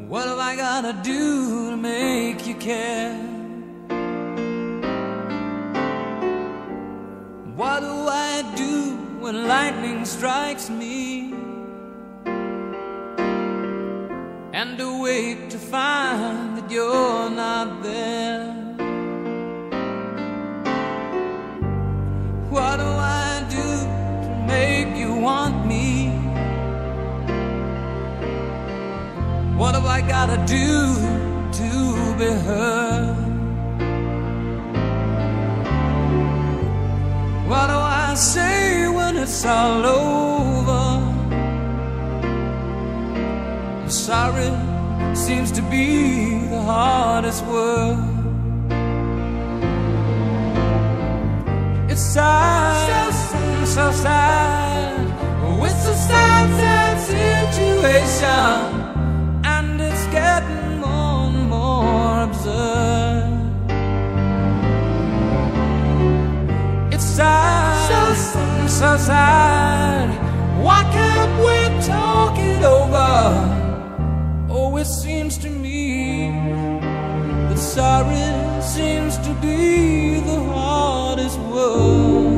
What have I gotta do to make you care? What do I do when lightning strikes me and awake to find that you're not there? What do I do to make you want me? What have I gotta do to be heard? What do I say when it's all over? Sorry seems to be the hardest word. It's sad, so sad. Oh, it's a sad, sad situation, and it's getting more and more absurd. It's sad, so sad. Why can't we talk it over? Oh, it seems to me that sorry seems to be the hardest word.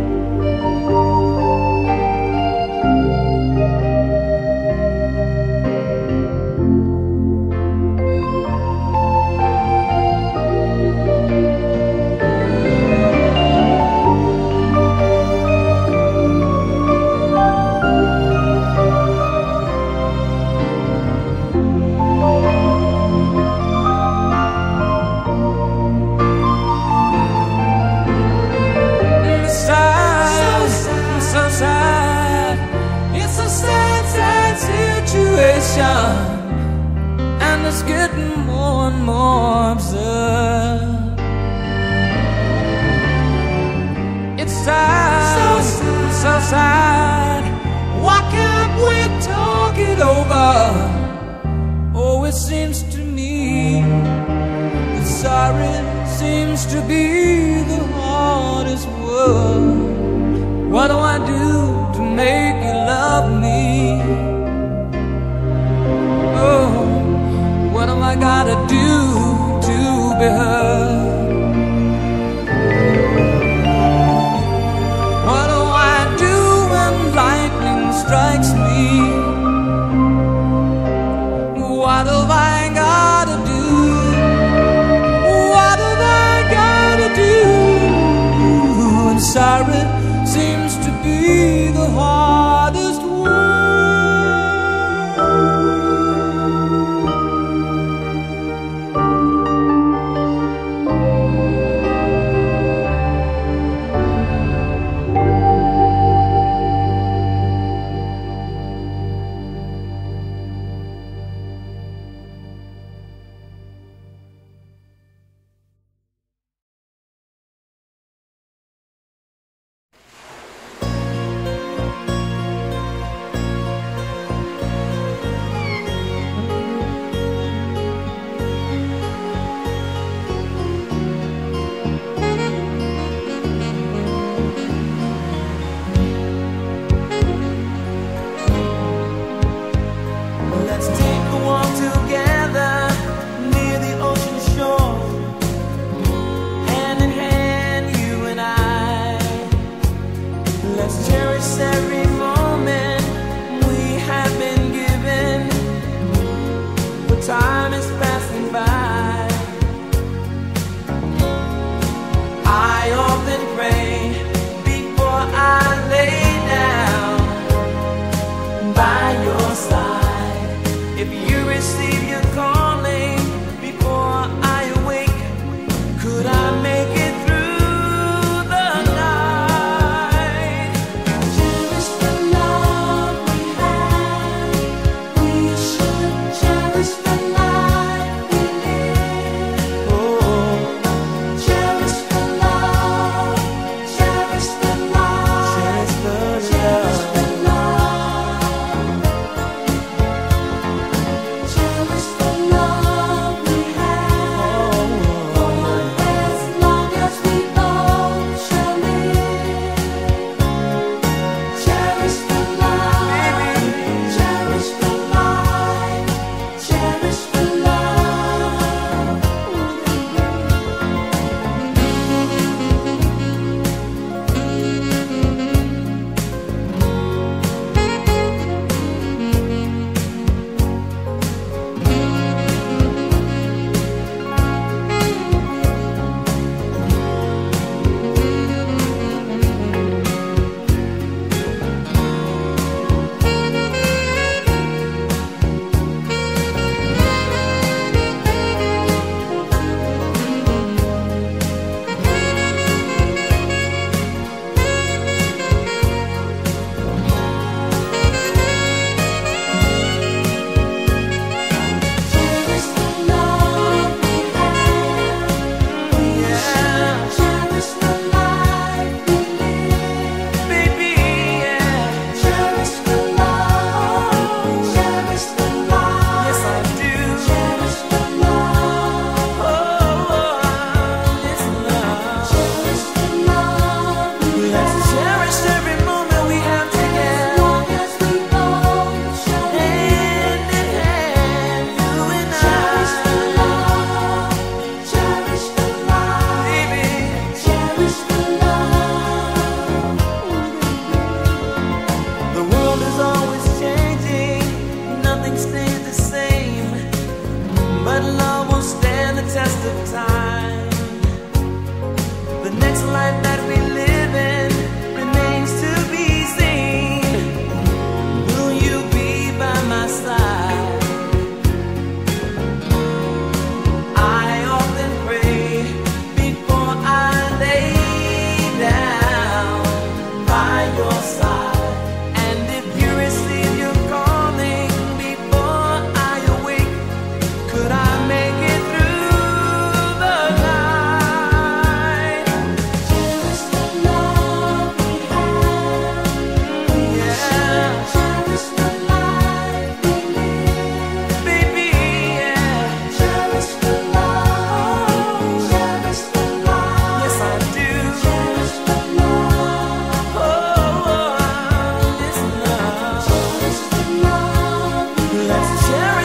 And it's getting more and more absurd. It's sad, so sad. Why can't we talk it over? Oh, it seems to me that sorry seems to be the hardest word. What do I do to make you love me? Oh, what have I gotta do to be heard? What do I do when lightning strikes me? What have I gotta do? What have I gotta do? And sorry seems to be the hardest word. Time is passing by. I often pray before I lay down by your side. If you receive your calling before I awake, could I make it through the night? Cherish the love we have. We should cherish the love.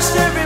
just every